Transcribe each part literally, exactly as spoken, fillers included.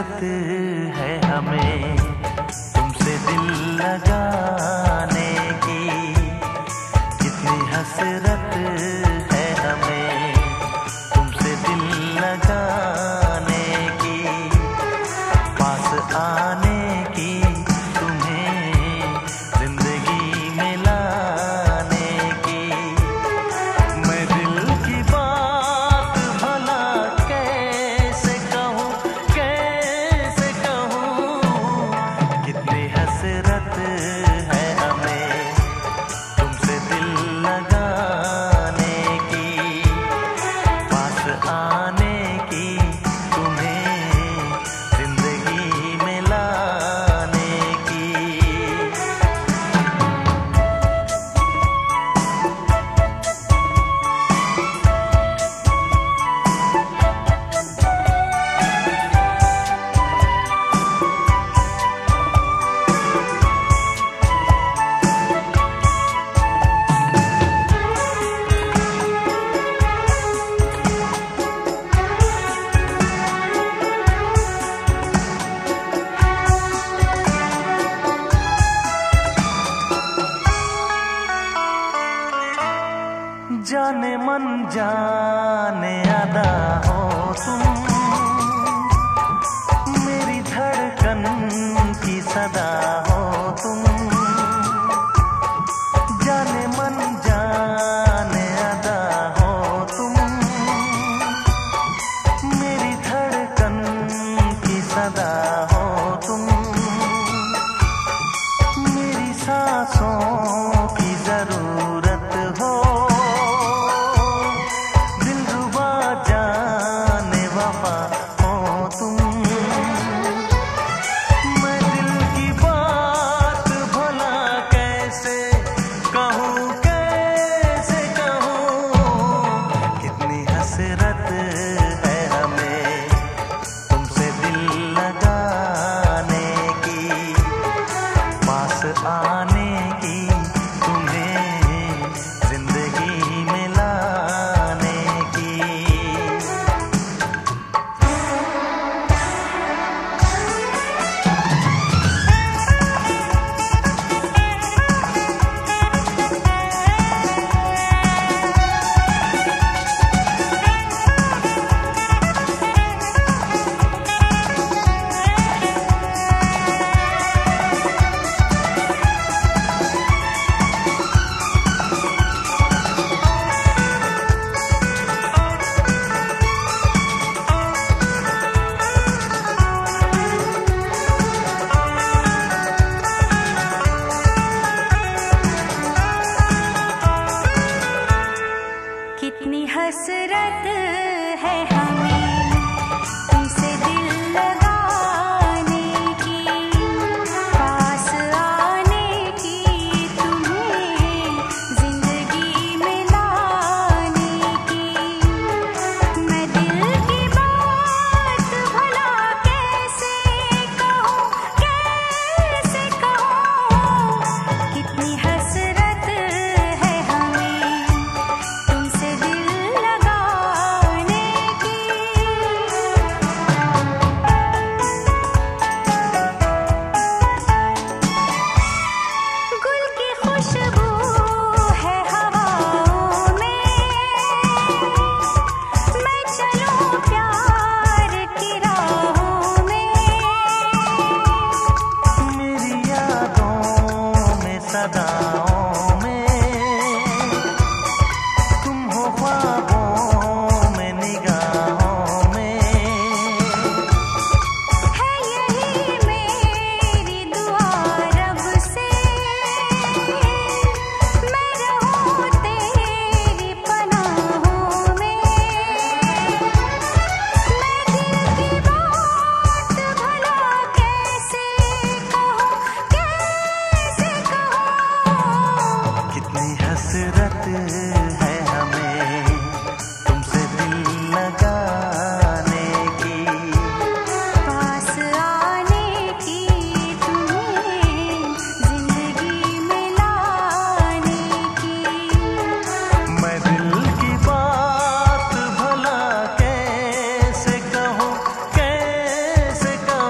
हसरत है हमें तुमसे दिल लगाने की, कितनी हसरत है हमें तुमसे दिल लगाने की, पास आने की, तुम्हें जिंदगी में लाने की। मैं दिल की बात भला कैसे कहूँ, कैसे कहूँ, कितनी हसरत है हमें तुमसे दिल लगाने की, पास आने की, तुम्हें जिंदगी में लाने की। जाने मन जाने अदा हो तुम, मेरी धड़कन की सदा हो तुम। जाने मन जाने अदा हो तुम, मेरी धड़कन की सदा हो तुम। मेरी सांसों की जरूरत हो, आने की, तुम्हें जिंदगी में लाने की। कितनी हसरत है हमें तुमसे दिल लगाने की, पास आने की, तुम्हें जिंदगी में लाने की। मैं दिल की बात भला कैसे कहूँ, कैसे कहूँ, कितनी हसरत है हमें तुमसे दिल लगाने की। गुल की खुशबू है हवाओं में, मैं चलूं प्यार की राहों में। मेरी यादों में सदाओं में, तुम हो ख्वाबों में निगाहों में। है यही मेरी दुआ रब से, मैं रहूं तेरी पनाहों में। मैं दिल की बात भला कैसे कहूँ, कैसे कहूँ, कितनी हसरत है हमें तुमसे दिल लगाने की, पास आने की, तुम्हें जिंदगी में लाने की। मैं दिल की बात भला कैसे कहूँ, कैसे कहूँ,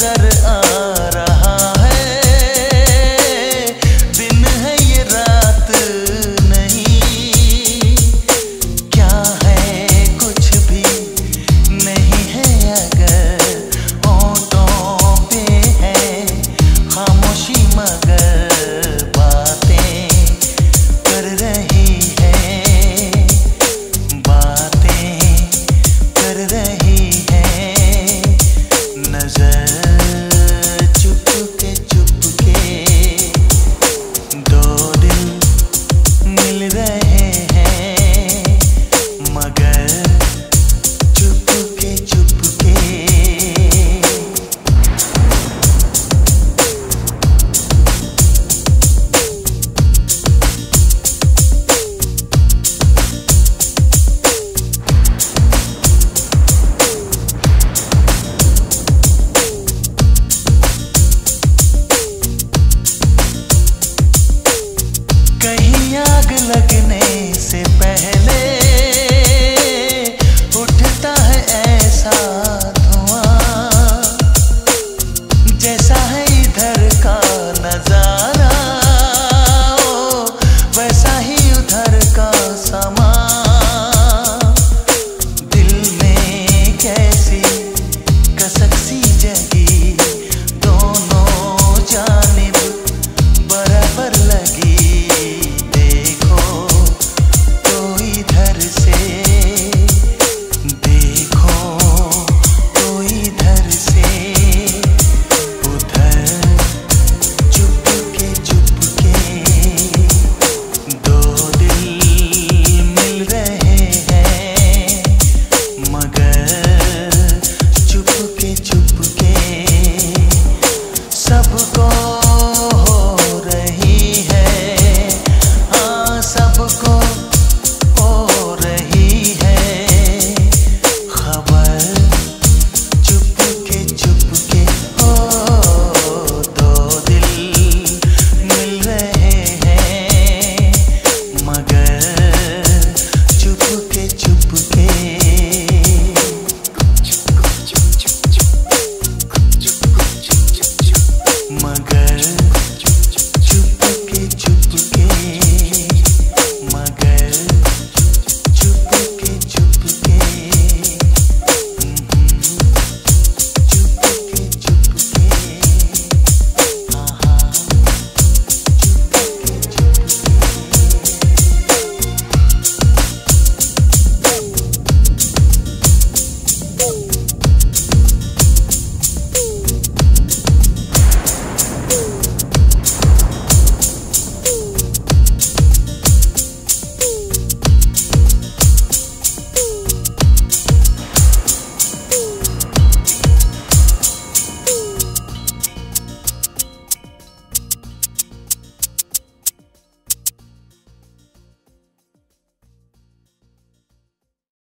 नजर आ रहा है, दिन है ये रात नहीं, क्या है कुछ भी नहीं है अगर होठों पे है खामोशी मगर बातें कर रही है, बातें कर रही है, नजर चुपके चुपके दो दिल मिल रहे हैं मगर चुपके चुपके। कहीं आग लगने से पहले उठता है ऐसा धुआं, जैसा